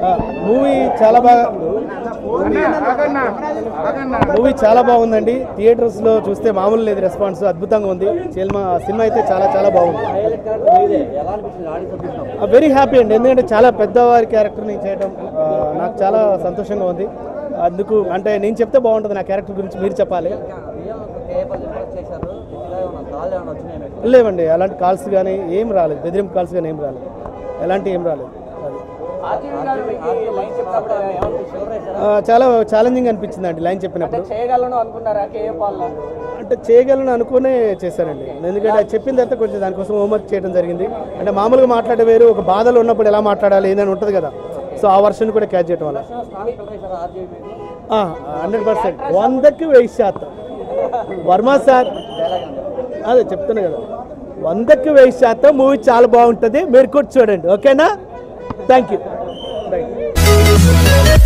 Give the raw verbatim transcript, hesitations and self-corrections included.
Movie చాలా బాగా movie చాలా బాగుందండి. థియేటర్స్లో చూస్తే మామూలు లేదు, రెస్పాన్స్ అద్భుతంగా ఉంది. సినిమా సినిమా అయితే చాలా చాలా బాగుంది. వెరీ హ్యాపీ అండి, ఎందుకంటే చాలా పెద్దవారి క్యారెక్టర్ నేను చేయడం నాకు చాలా సంతోషంగా ఉంది. అందుకు అంటే నేను చెప్తే బాగుంటుంది, నా క్యారెక్టర్ గురించి మీరు చెప్పాలి. లేవండి, అలాంటి కాల్స్ కానీ ఏం రాలేదు, బెదిరింపు కాల్స్ కానీ ఏం రాలేదు, ఎలాంటి ఏం రాలేదు. చాలా ఛాలెంజింగ్ అనిపించింది అండి లైన్ చెప్పినప్పుడు. అంటే చేయగలను అనుకునే చేశానండి, ఎందుకంటే చెప్పిన తర్వాత కొంచెం దానికోసం హోంవర్క్ చేయడం జరిగింది. అంటే మామూలుగా మాట్లాడే వేరు, ఒక బాధలు ఉన్నప్పుడు ఎలా మాట్లాడాలి ఏందని ఉంటుంది కదా, సో ఆ వర్షన్ కూడా క్యాచ్ చేయడం వల్ల హండ్రెడ్ పర్సెంట్ వందకి వెయ్యి శాతం వర్మ సార్ అదే చెప్తున్నా కదా, వందకి వెయ్యి శాతం మూవీ చాలా బాగుంటుంది, మీరు కూడా చూడండి. ఓకేనా? Thank you.